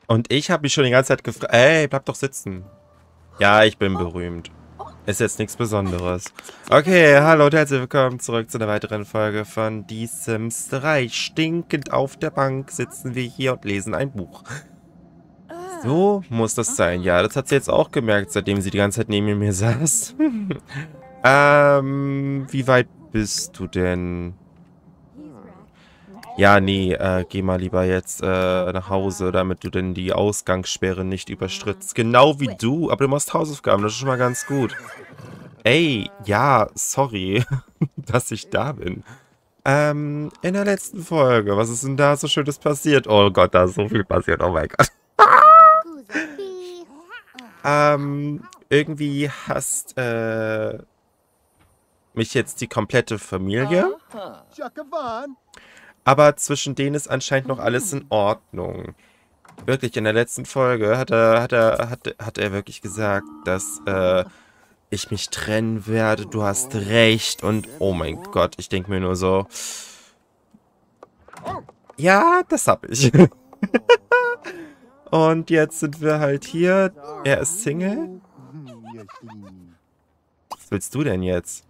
Und ich habe mich schon die ganze Zeit gefragt, ey, bleib doch sitzen. Ja, ich bin berühmt. Ist jetzt nichts Besonderes. Okay, hallo und herzlich willkommen zurück zu einer weiteren Folge von Die Sims 3. Stinkend auf der Bank sitzen wir hier und lesen ein Buch. So muss das sein. Ja, das hat sie jetzt auch gemerkt, seitdem sie die ganze Zeit neben mir saß. Wie weit bist du denn? Ja, nee, geh mal lieber jetzt nach Hause, damit du denn die Ausgangssperre nicht überschrittst. Genau wie du, aber du machst Hausaufgaben, das ist schon mal ganz gut. Ey, ja, sorry, dass ich da bin. In der letzten Folge, was ist denn da so Schönes passiert? Oh Gott, da ist so viel passiert, oh mein Gott. Irgendwie hasst, mich jetzt die komplette Familie. Aber zwischen denen ist anscheinend noch alles in Ordnung. Wirklich, in der letzten Folge hat er wirklich gesagt, dass ich mich trennen werde. Du hast recht. Und oh mein Gott, ich denke mir nur so. Ja, das hab ich. Und jetzt sind wir halt hier. Er ist Single. Was willst du denn jetzt?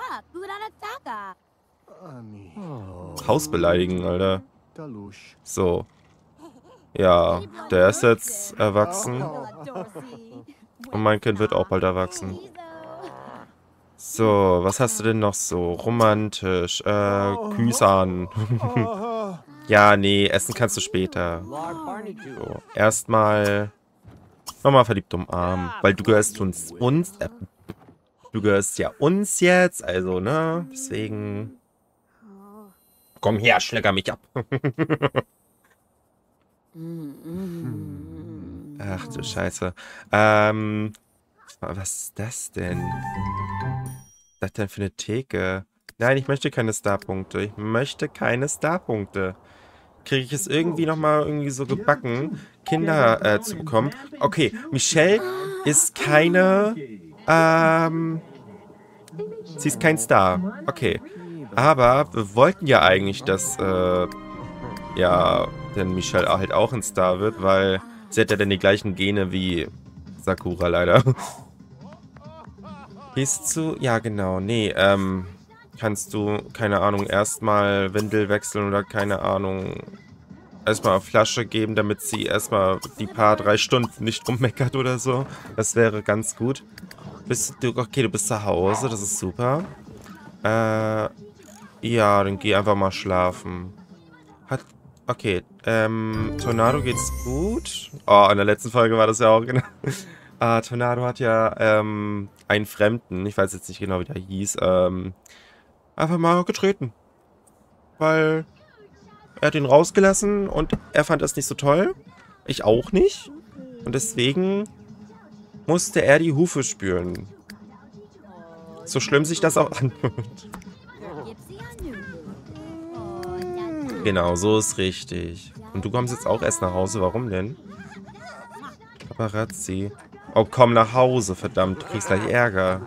Haus beleidigen, Alter. So. Ja, der ist jetzt erwachsen. Und mein Kind wird auch bald erwachsen. So, was hast du denn noch so? Romantisch. Küsern. Ja, nee, essen kannst du später. So, erstmal nochmal verliebt umarmen. Weil du gehörst uns. Du gehörst ja uns jetzt. Also, ne? Deswegen. Komm her, schläger mich ab. Ach du Scheiße. Was ist das denn? Was ist das denn für eine Theke? Nein, ich möchte keine Starpunkte. Ich möchte keine Starpunkte. Kriege ich es irgendwie nochmal irgendwie so gebacken, Kinder zu bekommen? Okay, Michelle ist keine, sie ist kein Star. Okay. Aber wir wollten ja eigentlich, dass, ja, denn Michelle halt auch ein Star wird, weil sie hat ja dann die gleichen Gene wie Sakura leider. Gehst du? Ja, genau. Nee, kannst du, keine Ahnung, erstmal Windel wechseln oder keine Ahnung, erstmal Flasche geben, damit sie erstmal die paar 3 Stunden nicht rummeckert oder so. Das wäre ganz gut. Okay, du bist zu Hause, das ist super. Ja, dann geh einfach mal schlafen. Okay, Tornado geht's gut. Oh, in der letzten Folge war das ja auch genau. Tornado hat ja, einen Fremden, ich weiß jetzt nicht genau, wie der hieß, einfach mal getreten. Weil er hat ihn rausgelassen und er fand das nicht so toll. Ich auch nicht. Und deswegen musste er die Hufe spüren. So schlimm sich das auch anhört. Genau, so ist richtig. Und du kommst jetzt auch erst nach Hause. Warum denn? Paparazzi. Oh, komm nach Hause, verdammt. Du kriegst gleich Ärger.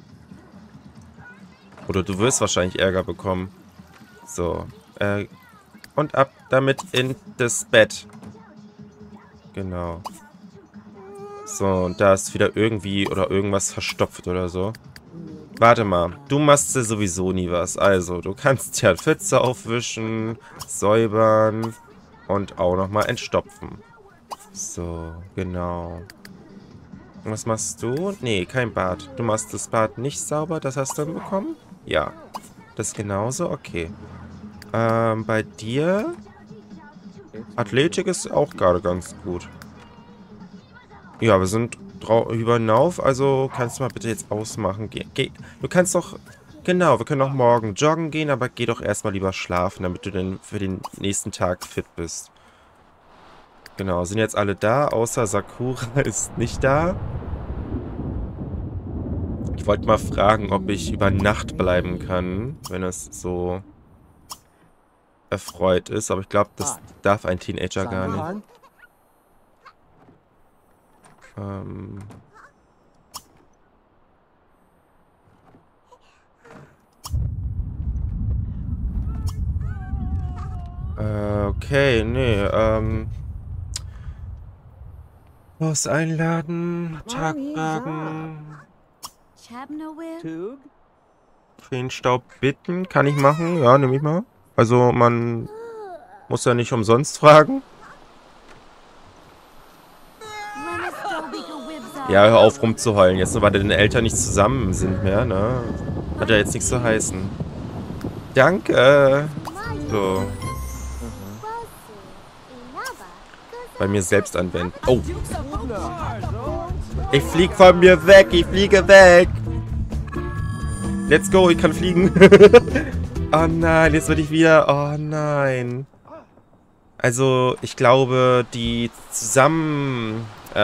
Oder du wirst wahrscheinlich Ärger bekommen. So. Und ab damit in das Bett. Genau. So, und da ist wieder irgendwie oder irgendwas verstopft oder so. Warte mal, du machst ja sowieso nie was. Also, du kannst ja Pfütze aufwischen, säubern und auch nochmal entstopfen. So, genau. Und was machst du? Nee, kein Bad. Du machst das Bad nicht sauber, das hast du dann bekommen? Ja. Das genauso? Okay. Bei dir? Athletik ist auch gerade ganz gut. Ja, wir sind drüber hinauf, also kannst du mal bitte jetzt ausmachen. Du kannst doch, genau, wir können auch morgen joggen gehen, aber geh doch erstmal lieber schlafen, damit du dann für den nächsten Tag fit bist. Genau, sind jetzt alle da, außer Sakura ist nicht da. Ich wollte mal fragen, ob ich über Nacht bleiben kann, wenn es so erfreut ist, aber ich glaube, das darf ein Teenager gar nicht. Okay, nee, Haus einladen, Tag fragen, Feenstaub bitten, kann ich machen, ja, nehme ich mal. Also man muss ja nicht umsonst fragen. Ja, hör auf rumzuheulen, jetzt nur weil deine Eltern nicht zusammen sind mehr, ne? Hat ja jetzt nichts zu heißen. Danke. So, bei mir selbst anwenden. Oh. Ich flieg von mir weg, ich fliege weg. Let's go, ich kann fliegen. Oh nein, jetzt werde ich wieder... Oh nein. Also, ich glaube, die zusammen...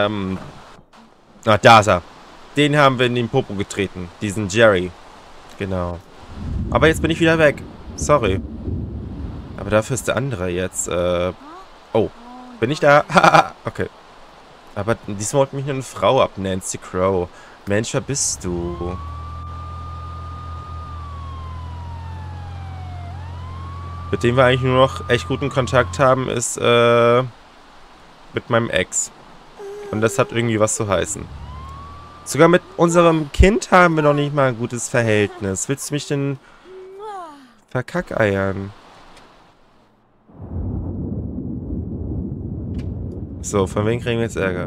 da ist er. Den haben wir in den Popo getreten. Diesen Jerry. Genau. Aber jetzt bin ich wieder weg. Sorry. Aber dafür ist der andere jetzt, Oh. Bin ich da? Okay. Aber diesmal holt mich nur eine Frau ab, Nancy Crow. Mensch, wer bist du? Mit dem wir eigentlich nur noch echt guten Kontakt haben, ist, mit meinem Ex. Und das hat irgendwie was zu heißen. Sogar mit unserem Kind haben wir noch nicht mal ein gutes Verhältnis. Willst du mich denn verkackeiern? So, von wem kriegen wir jetzt Ärger?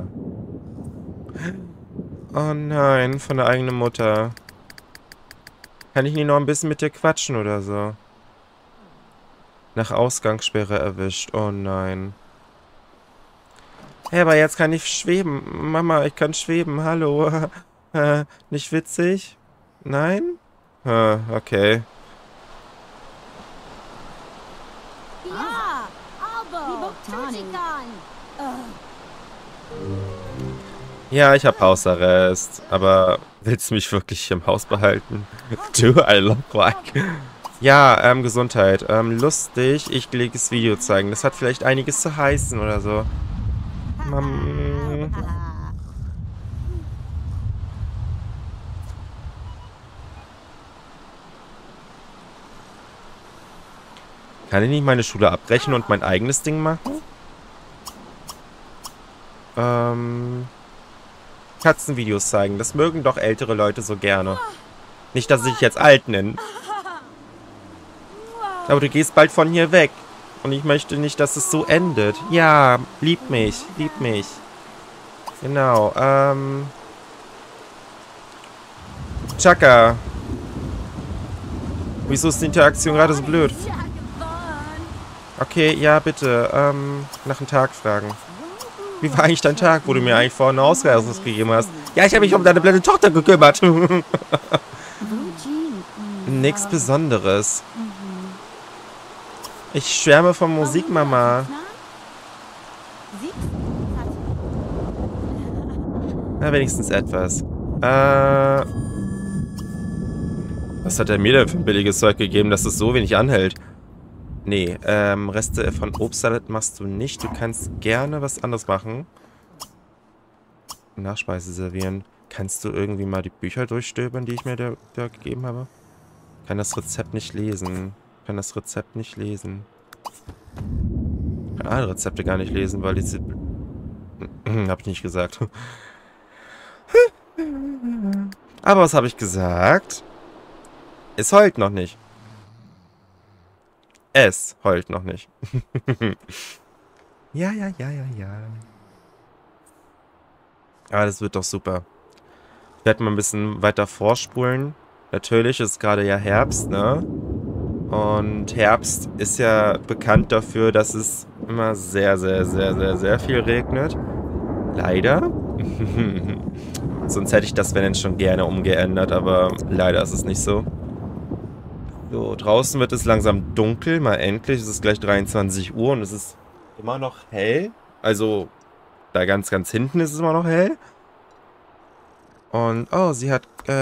Oh nein, von der eigenen Mutter. Kann ich nicht noch ein bisschen mit dir quatschen oder so? Nach Ausgangssperre erwischt. Oh nein. Hey, aber jetzt kann ich schweben. Mama, ich kann schweben. Hallo. Nicht witzig? Nein? Okay. Ja, ich hab Hausarrest. Aber willst du mich wirklich im Haus behalten? Do I look like... Ja, Gesundheit. Lustig, ich leges Video zeigen. Das hat vielleicht einiges zu heißen oder so. Kann ich nicht meine Schule abbrechen und mein eigenes Ding machen? Katzenvideos zeigen. Das mögen doch ältere Leute so gerne. Nicht, dass ich dich jetzt alt nenne. Aber du gehst bald von hier weg. Und ich möchte nicht, dass es so endet. Ja, lieb mich. Lieb mich. Genau, Chaka. Wieso ist die Interaktion gerade so blöd? Okay, ja, bitte. Nach dem Tag fragen. Wie war eigentlich dein Tag, wo du mir eigentlich vorhin eine Ausreise gegeben hast? Ja, ich habe mich um deine blöde Tochter gekümmert. Nichts Besonderes. Ich schwärme von Musik, Mama. Na, wenigstens etwas. Was hat er mir denn für ein billiges Zeug gegeben, dass es so wenig anhält? Nee, Reste von Obstsalat machst du nicht. Du kannst gerne was anderes machen. Nachspeise servieren. Kannst du irgendwie mal die Bücher durchstöbern, die ich mir da gegeben habe? Kann das Rezept nicht lesen. Kann das Rezept nicht lesen. Kann alle Rezepte gar nicht lesen, weil diese... Hab ich nicht gesagt. Aber was habe ich gesagt? Es heult noch nicht. Es heult noch nicht. Ja. Aber das wird doch super. Ich werde mal ein bisschen weiter vorspulen. Natürlich ist gerade ja Herbst, ne? Und Herbst ist ja bekannt dafür, dass es immer sehr viel regnet. Leider. Sonst hätte ich das, wenn denn schon gerne umgeändert, aber leider ist es nicht so. So, draußen wird es langsam dunkel, mal endlich. Es ist gleich 23 Uhr und es ist immer noch hell. Also, da ganz hinten ist es immer noch hell. Und, oh, sie hat,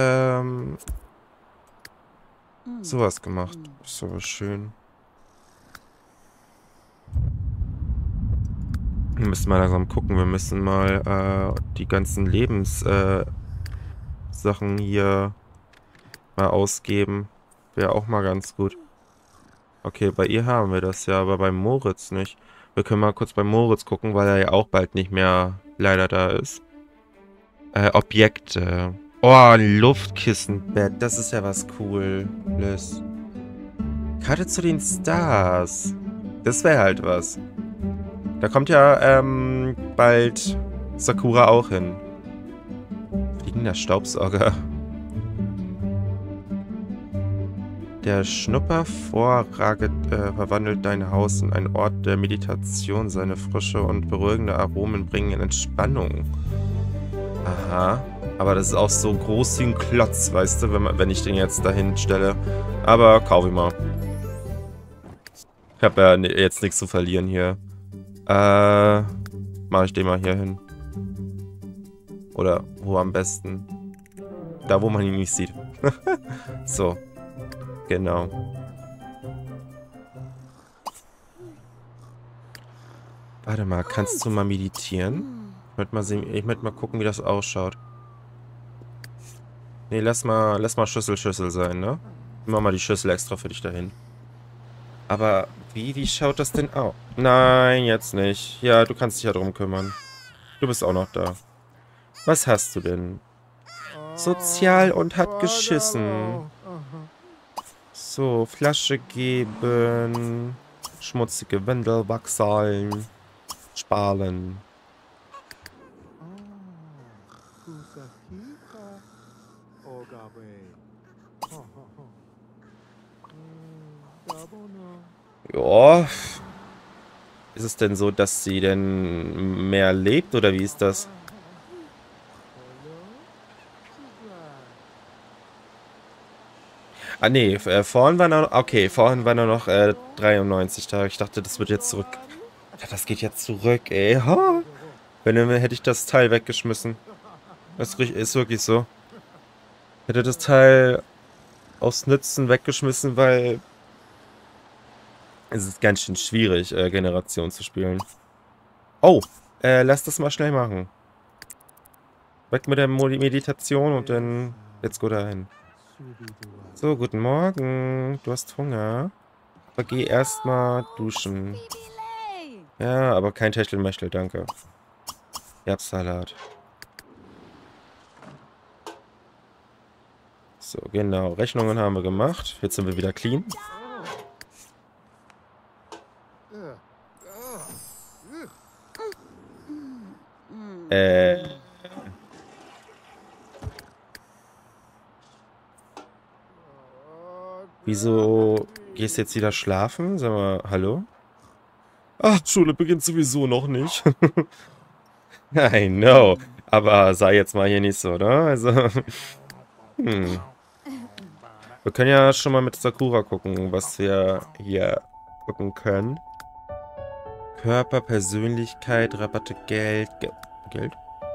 sowas gemacht. Ist aber schön. Wir müssen mal langsam gucken. Wir müssen mal, die ganzen Sachen hier mal ausgeben. Wäre auch mal ganz gut. Okay, bei ihr haben wir das ja, aber bei Moritz nicht. Wir können mal kurz bei Moritz gucken, weil er ja auch bald nicht mehr leider da ist. Objekte. Oh, ein Luftkissenbett. Das ist ja was Cooles. Karte zu den Stars. Das wäre halt was. Da kommt ja bald Sakura auch hin. Fliegender Staubsauger. Der Schnuppervorrage verwandelt dein Haus in einen Ort der Meditation. Seine frische und beruhigende Aromen bringen Entspannung. Aha. Aber das ist auch so groß wie ein Klotz, weißt du, wenn ich den jetzt dahin stelle. Aber kaufe ich mal. Ich habe ja jetzt nichts zu verlieren hier. Mache ich den mal hier hin. Oder wo am besten? Da, wo man ihn nicht sieht. So. Genau. Warte mal, kannst du mal meditieren? Ich möchte mal gucken, wie das ausschaut. Nee, lass mal Schüssel sein, ne? Ich mach mal die Schüssel extra für dich dahin. Aber wie schaut das denn aus? Nein, jetzt nicht. Ja, du kannst dich ja drum kümmern. Du bist auch noch da. Was hast du denn? Sozial und hat geschissen. So, Flasche geben. Schmutzige Windel wachsen. Sparen. Ja. Ist es denn so, dass sie denn mehr lebt oder wie ist das? Ah, nee, vorhin waren noch, okay, vorhin waren noch 93 Tage. Ich dachte, das wird jetzt zurück. Alter, das geht jetzt zurück, ey. Ha. Wenn, hätte ich das Teil weggeschmissen. Das ist wirklich so. Hätte das Teil aus Nützen weggeschmissen, weil es ist ganz schön schwierig, Generation zu spielen. Oh, lass das mal schnell machen. Weg mit der Meditation und dann let's go dahin. So, guten Morgen. Du hast Hunger. Aber geh erstmal duschen. Ja, aber kein Techtelmechtel, danke. Erbssalat. So, genau. Rechnungen haben wir gemacht. Jetzt sind wir wieder clean. Wieso gehst du jetzt wieder schlafen? Sag mal, hallo? Ach, Schule beginnt sowieso noch nicht. I know. Aber sei jetzt mal hier nicht so, ne? Also, Wir können ja schon mal mit Sakura gucken, was wir hier gucken können. Körper, Persönlichkeit, Rabatte, Geld. Geld?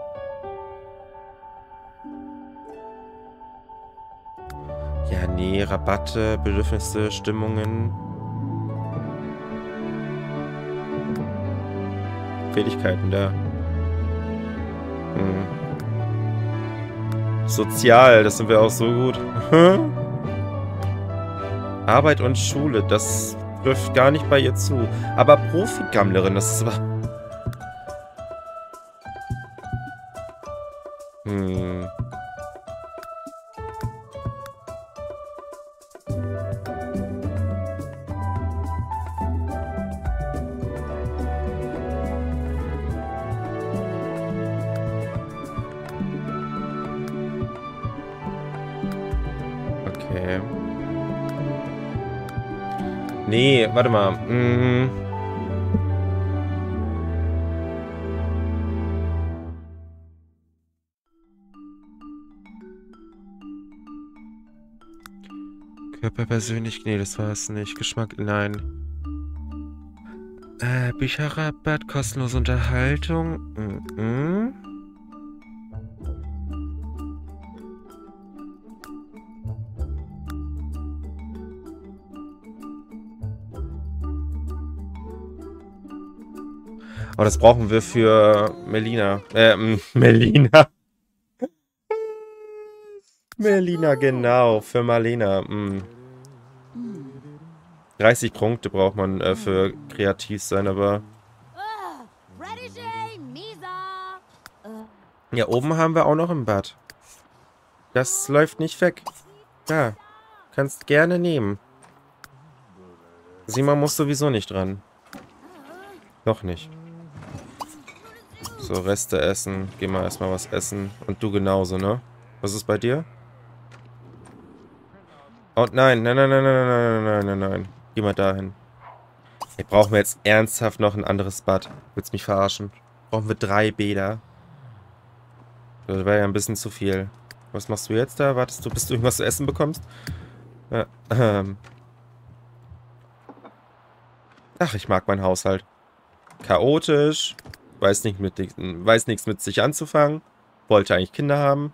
Ja, nee, Rabatte, Bedürfnisse, Stimmungen. Fähigkeiten da. Sozial, das sind wir auch so gut. Arbeit und Schule, das trifft gar nicht bei ihr zu. Aber Profi-Gammlerin, das ist aber... Okay. Nee, warte mal. Körperpersönlich, nee, das war es nicht. Geschmack, nein. Bücherrabatt, kostenlose Unterhaltung. Oh, das brauchen wir für Melina. Melina. Melina, genau. Für Marlena. 30 Punkte braucht man für kreativ sein, aber... Ja, oben haben wir auch noch ein Bad. Das läuft nicht weg. Ja, kannst gerne nehmen. Simon muss sowieso nicht dran. Noch nicht. So, Reste essen. Geh mal erstmal was essen. Und du genauso, ne? Was ist bei dir? Oh, nein, nein, nein, nein, nein, nein, nein, nein, nein, nein. Geh mal dahin. Ey, brauchen wir jetzt ernsthaft noch ein anderes Bad? Willst mich verarschen? Brauchen wir 3 Bäder? Das wäre ja ein bisschen zu viel. Was machst du jetzt da? Wartest du, bis du irgendwas zu essen bekommst? Ja, Ach, ich mag meinen Haushalt. Chaotisch. Weiß nichts mit sich anzufangen. Wollte eigentlich Kinder haben.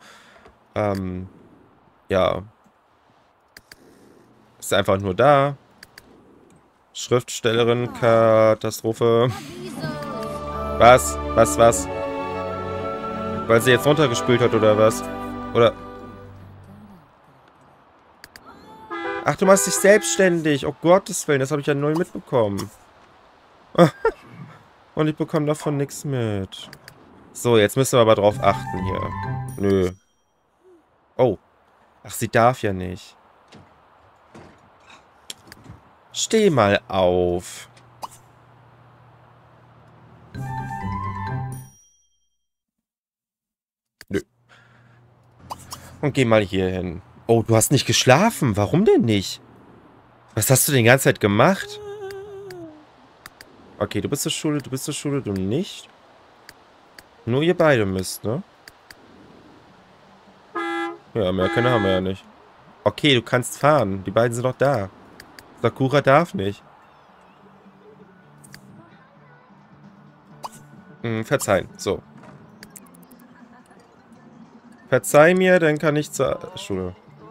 Ja. Ist einfach nur da. Schriftstellerin, Katastrophe. Was? Was? Weil sie jetzt runtergespült hat, oder was? Oder... Ach, du machst dich selbstständig. Oh Gottes Willen, das habe ich ja null mitbekommen. Und ich bekomme davon nichts mit. So, jetzt müssen wir aber drauf achten hier. Nö. Oh. Ach, sie darf ja nicht. Steh mal auf. Nö. Und geh mal hier hin. Oh, du hast nicht geschlafen. Warum denn nicht? Was hast du denn die ganze Zeit gemacht? Okay, du bist zur Schule, du nicht. Nur ihr beide müsst, ne? Ja, mehr können haben wir ja nicht. Okay, du kannst fahren. Die beiden sind doch da. Sakura darf nicht. Verzeihen. So. Verzeih mir, dann kann ich zur Schule.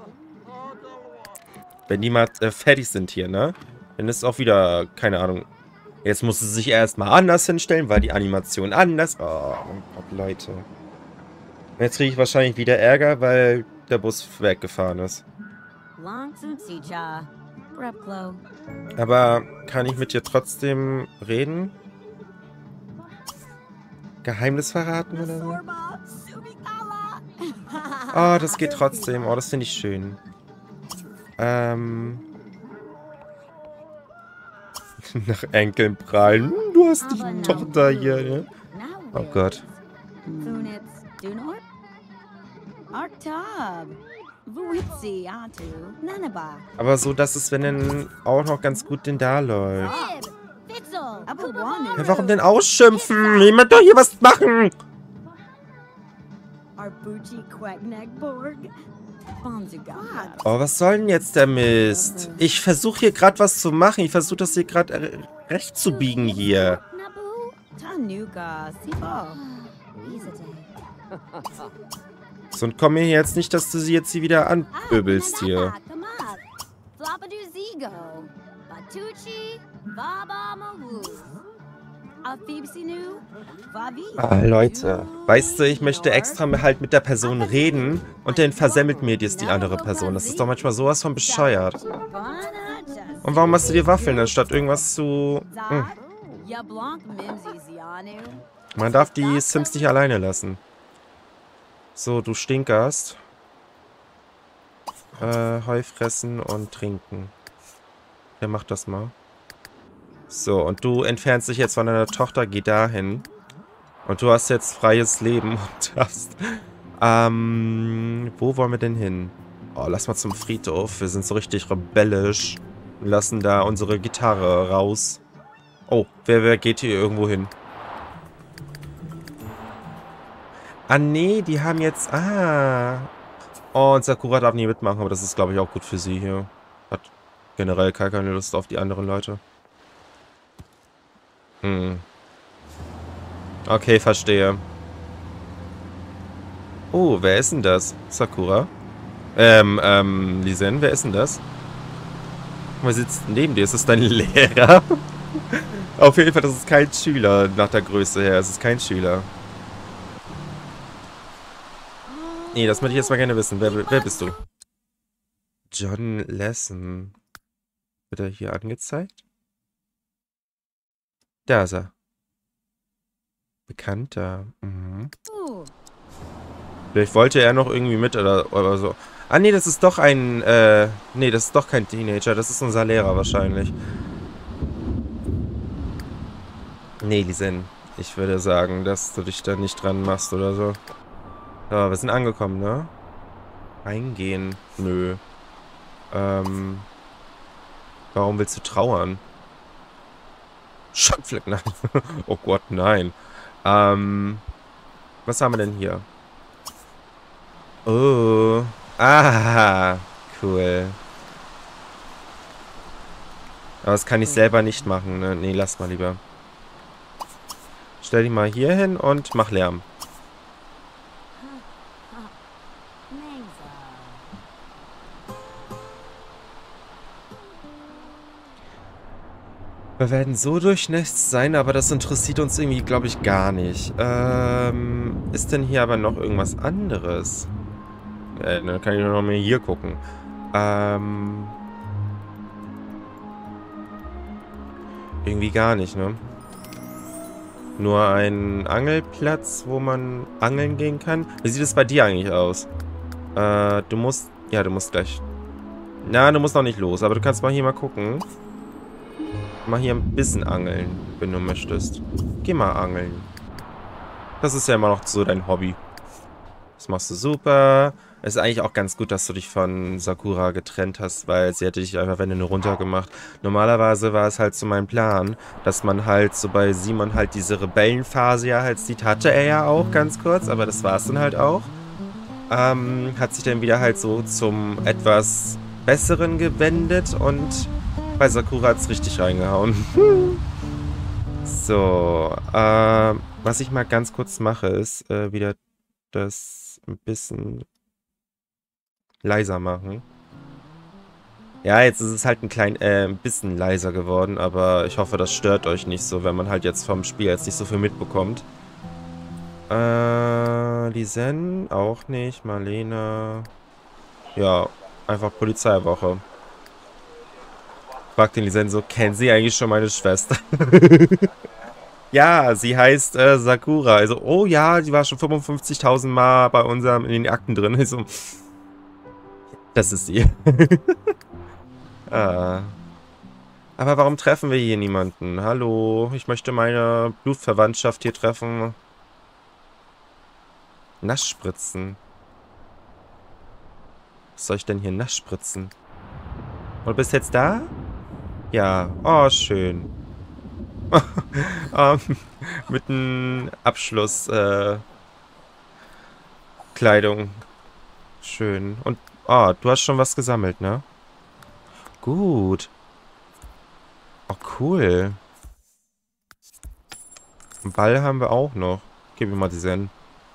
Wenn die mal fertig sind hier, ne? Dann ist auch wieder, keine Ahnung. Jetzt muss sie sich erstmal anders hinstellen, weil die Animation anders... Oh, mein Gott, Leute. Jetzt kriege ich wahrscheinlich wieder Ärger, weil der Bus weggefahren ist. Aber kann ich mit dir trotzdem reden? Geheimnis verraten oder so? Oh, das geht trotzdem. Oh, das finde ich schön. Nach Enkeln prallen. Du hast die Tochter hier, ne? Oh Gott. Aber so, dass es, wenn dann auch noch ganz gut denn da läuft. Ja, warum denn ausschimpfen? Jemand doch hier was machen! Oh, was soll denn jetzt der Mist? Ich versuche hier gerade was zu machen. Ich versuche das hier gerade recht zu biegen hier. So, und komm mir jetzt nicht, dass du sie jetzt hier wieder anpöbelst hier. Ah, Leute. Weißt du, ich möchte extra halt mit der Person reden und dann versemmelt mir das die andere Person. Das ist doch manchmal sowas von bescheuert. Und warum machst du dir Waffeln, anstatt irgendwas zu... Man darf die Sims nicht alleine lassen. So, du stinkerst. Heu fressen und trinken. Wer macht das mal? So, und du entfernst dich jetzt von deiner Tochter, geh dahin. Und du hast jetzt freies Leben und hast... wo wollen wir denn hin? Oh, lass mal zum Friedhof. Wir sind so richtig rebellisch. Wir lassen da unsere Gitarre raus. Oh, wer geht hier irgendwo hin? Ah, nee, die haben jetzt... Ah. Oh, und Sakura darf nie mitmachen, aber das ist, glaube ich, auch gut für sie hier. Hat generell keine Lust auf die anderen Leute. Okay, verstehe. Oh, wer ist denn das? Sakura? Lisen, wer ist denn das? Wer sitzt neben dir? Ist das dein Lehrer? Auf jeden Fall, das ist kein Schüler nach der Größe her. Es ist kein Schüler. Nee, das möchte ich jetzt mal gerne wissen. Wer bist du? John Lesson. Wird er hier angezeigt? Da ist er. Bekannter. Mhm. Vielleicht wollte er noch irgendwie mit oder so. Ah, nee, das ist doch ein, nee, das ist doch kein Teenager. Das ist unser Lehrer wahrscheinlich. Nee, Lisen, ich würde sagen, dass du dich da nicht dran machst oder so. So, wir sind angekommen, ne? Eingehen. Nö. Ähm, warum willst du trauern? Schockfleck, nein. Oh Gott, nein. Was haben wir denn hier? Oh. Ah, cool. Aber das kann ich selber nicht machen, ne? Nee, lass mal lieber. Stell dich mal hier hin und mach Lärm. Wir werden so durchnässt sein, aber das interessiert uns irgendwie, glaube ich, gar nicht. Ist denn hier aber noch irgendwas anderes? Dann kann ich nur noch mal hier gucken. Irgendwie gar nicht, ne? Nur ein Angelplatz, wo man angeln gehen kann. Wie sieht es bei dir eigentlich aus? Du musst... Ja, du musst gleich... Na, du musst noch nicht los, aber du kannst mal hier mal gucken. Mal hier ein bisschen angeln, wenn du möchtest. Geh mal angeln. Das ist ja immer noch so dein Hobby. Das machst du super. Es ist eigentlich auch ganz gut, dass du dich von Sakura getrennt hast, weil sie hätte dich einfach, wenn du nur runtergemacht. Normalerweise war es halt so mein Plan, dass man halt so bei Simon halt diese Rebellenphase ja halt sieht. Hatte er ja auch ganz kurz, aber das war es dann halt auch. Hat sich dann wieder halt so zum etwas Besseren gewendet und bei Sakura hat es richtig reingehauen. So, was ich mal ganz kurz mache, ist wieder das ein bisschen leiser machen. Ja, jetzt ist es halt ein bisschen leiser geworden, aber ich hoffe, das stört euch nicht so, wenn man halt jetzt vom Spiel jetzt nicht so viel mitbekommt. Lisen auch nicht, Marlene. Ja, einfach Polizeiwoche. Fragt den Lisen so, kennen Sie eigentlich schon meine Schwester? Ja, sie heißt Sakura. Also, oh ja, die war schon 55.000 Mal bei unserem in den Akten drin. Also, das ist sie. Ah. Aber warum treffen wir hier niemanden? Hallo, ich möchte meine Blutverwandtschaft hier treffen. Naschspritzen. Was soll ich denn hier naschspritzen? Und du bist jetzt da? Ja. Oh, schön. ähm, mit einem Abschluss, Kleidung. Schön. Und, du hast schon was gesammelt, ne? Gut. Oh, cool. Einen Ball haben wir auch noch. Gib mir mal die Zen.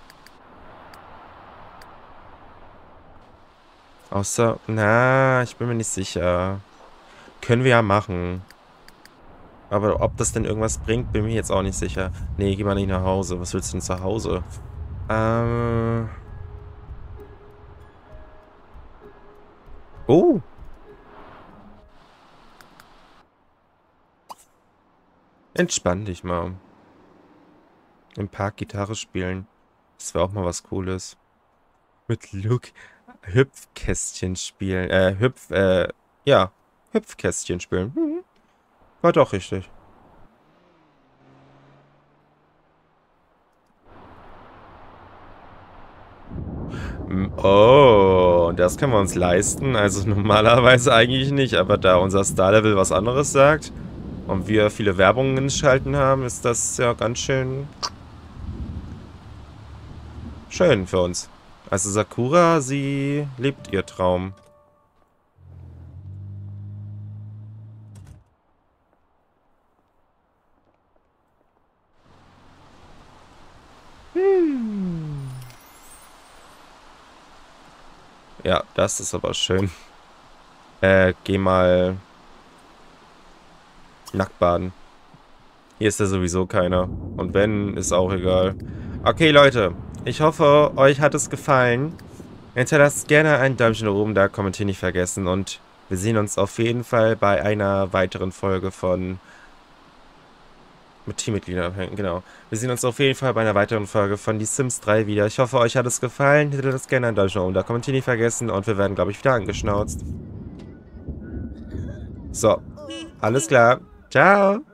Außer, na, ich bin mir nicht sicher. Können wir ja machen. Aber ob das denn irgendwas bringt, bin mir jetzt auch nicht sicher. Nee, geh mal nicht nach Hause. Was willst du denn zu Hause? Oh. Entspann dich mal. Im Park Gitarre spielen. Das wäre auch mal was Cooles. Mit Luke Hüpfkästchen spielen. Ja. Hüpfkästchen spielen. Hm. War doch richtig. Oh, das können wir uns leisten. Also normalerweise eigentlich nicht, aber da unser Star-Level was anderes sagt und wir viele Werbungen geschalten haben, ist das ja ganz schön schön für uns. Also Sakura, sie lebt ihr Traum. Ja, das ist aber schön. Geh mal nackt baden. Hier ist ja sowieso keiner. Und wenn, ist auch egal. Okay, Leute. Ich hoffe, euch hat es gefallen. Hinterlasst gerne ein Däumchen nach oben da, kommentieren nicht vergessen. Und wir sehen uns auf jeden Fall bei einer weiteren Folge von Mit Teammitgliedern abhängen, genau. Wir sehen uns auf jeden Fall bei einer weiteren Folge von Die Sims 3 wieder. Ich hoffe, euch hat es gefallen. Hinterlasst das gerne ein Daumen nach oben, da kommentieren nicht vergessen und wir werden, glaube ich, wieder angeschnauzt. So, alles klar. Ciao.